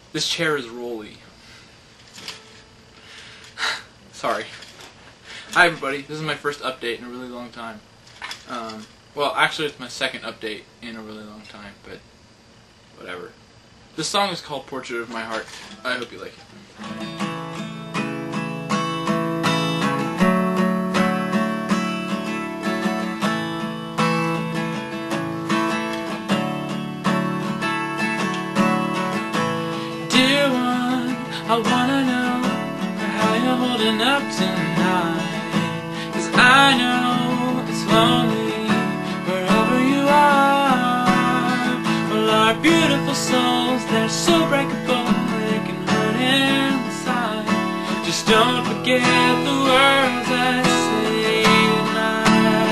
This chair is rolly. Sorry. Hi everybody, this is my first update in a really long time. Well, actually it's my second update in a really long time, but whatever. This song is called Portrait of My Heart. I hope you like it. Dear one, I wanna know how you're holding up tonight, 'cause I know it's lonely wherever you are. Well, our beautiful souls, they're so breakable, they can hurt inside. Just don't forget the words I say tonight.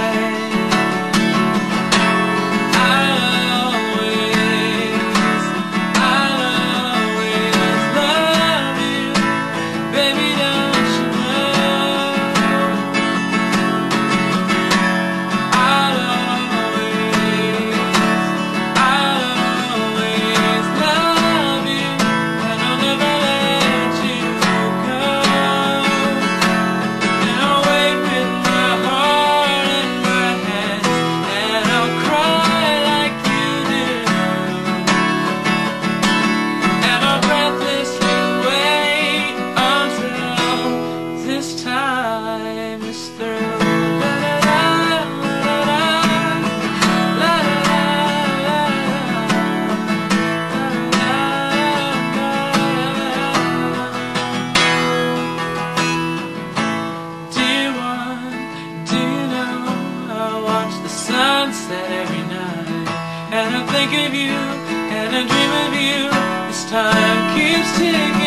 Sunset every night, and I think of you, and I dream of you. This time keeps ticking.